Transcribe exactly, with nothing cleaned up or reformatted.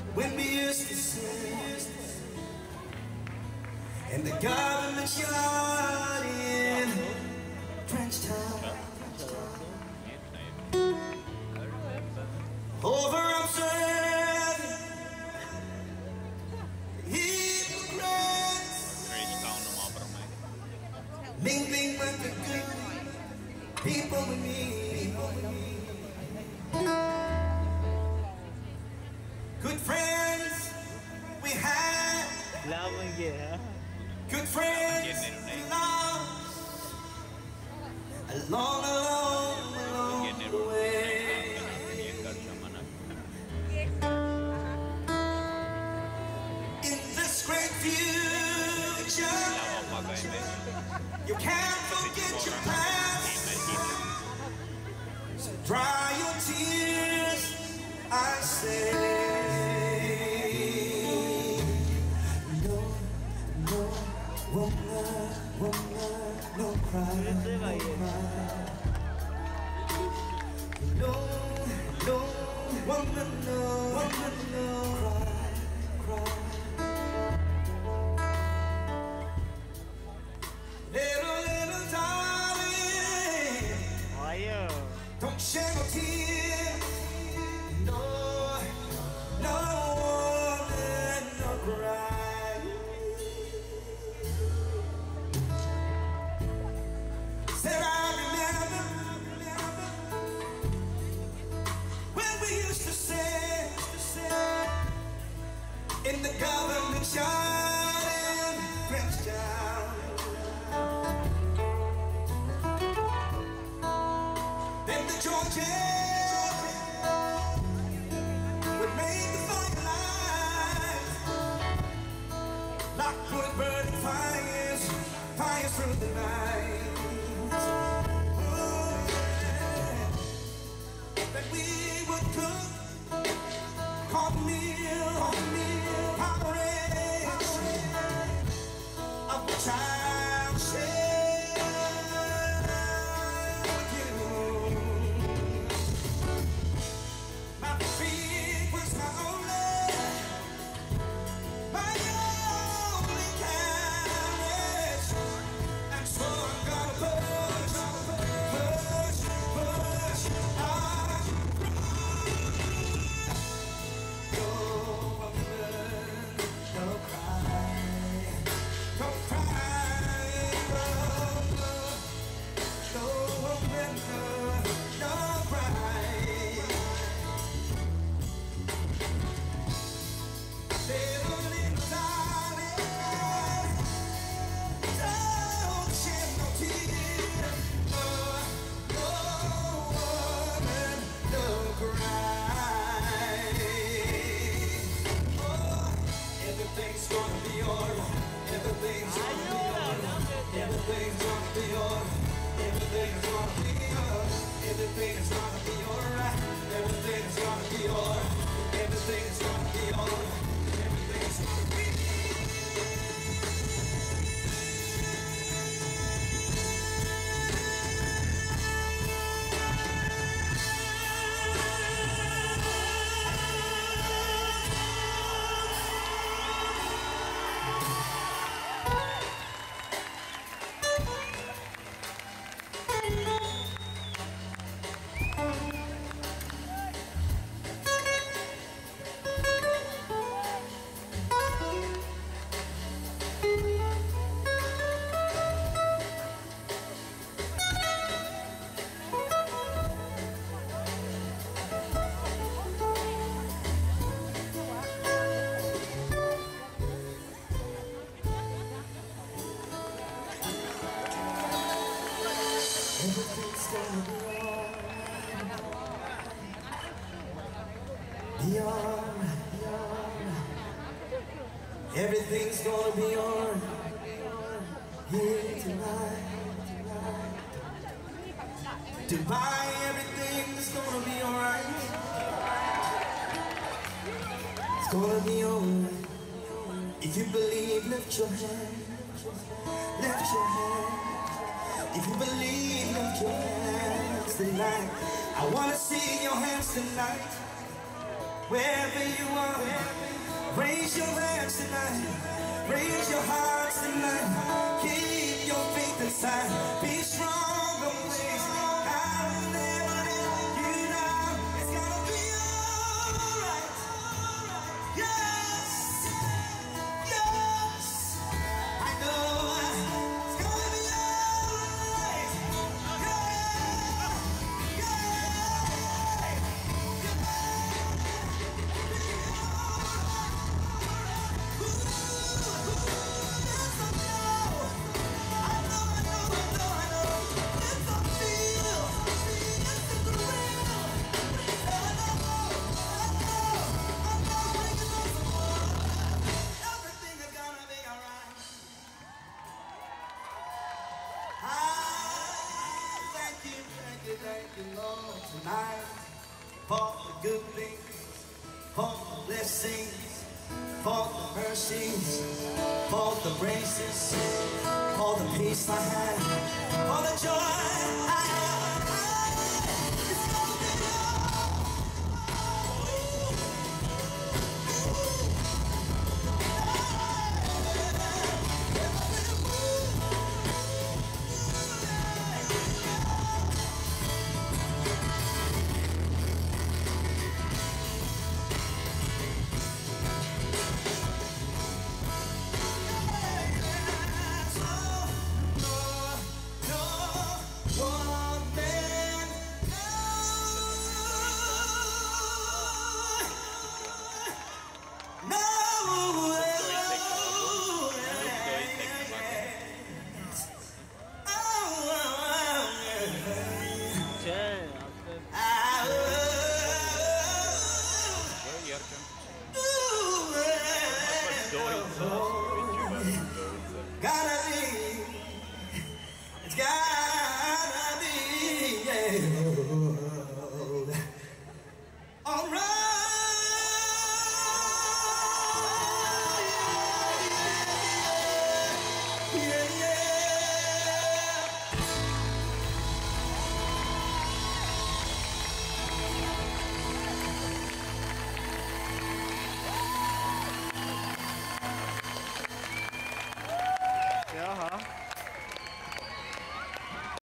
when we used to sit in the government yard in Frenchtown, over observing hypocrites mingling with the good people we need. Good friends we had, good friends we lost, along, along, along the way. In this great future, you can't forget your past, so dry your tears, I say. No, no, woman, woman, no cry, no cry. No, no, woman, no, woman, no cry, cry. Little, little darling, don't shed no tears. No, no woman, no cry. Said I remember when we used to sit in the government yard in Frenchtown. Then the Georgians would make the firelight, Lockwood burning fires, fires through the night. Oh, yeah. That we would cook cornmeal, cornmeal porridge, of which I'll share with you. My feet was my only, my only carriage, and so I'm gonna push, push, push on. Go woman, don't cry, don't cry, go woman, don't cry. Little, little darling, don't shed no tears. No, no woman, don't cry. Oh, everything's gonna be alright. Everything's gonna be alright. Everything's gonna be alright. Everything's gonna be alright. Everything's gonna be alright. Everything's gonna be alright. Everything's gonna be alright. Everything's gonna be. Everything's gonna be alright. Be alright, be alright. Everything's gonna be alright. Here tonight, tonight. Dubai, everything's gonna be alright. It's gonna be alright. If you believe, lift your hand. Lift your hand. If you believe, lift your hands tonight. I wanna see your hands tonight. wherever you are, raise your hands tonight, raise your hearts tonight, keep your faith inside, be strong always. I'll never let you down. It's gonna be alright. Yes, yes, I know it's gonna be alright. Yeah, yeah. Thank you, Lord, tonight for the good things, for the blessings, for the mercies, for the graces, for the peace I have, for the joy I have. It's gonna be Ярко.